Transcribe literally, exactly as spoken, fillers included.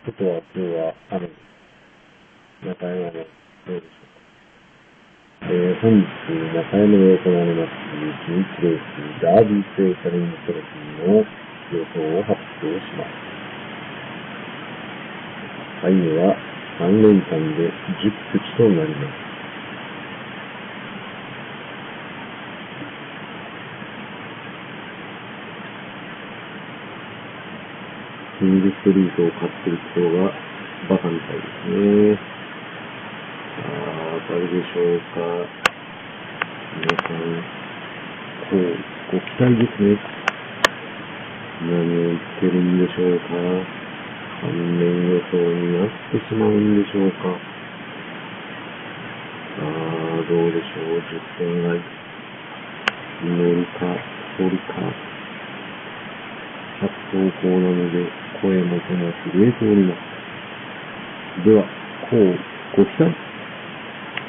ことは今日はあるんです。中山のどうでしょうか。えー、本日、中山で行われますじゅういちレース、ダービースペシャルイントロフィーの予想を発表します。タイムはさん連単でじゅっ口となります。キングストリートを買ってる人がバカみたいですね。さあ、当たるでしょうか。皆さん、こう、ご期待ですね。何を言ってるんでしょうか。関連予想になってしまうんでしょうか。さあ、どうでしょう。じゅっせん買い。乗るか、取るか。発走口なので、声もとも震えております。では、こう、ご期待。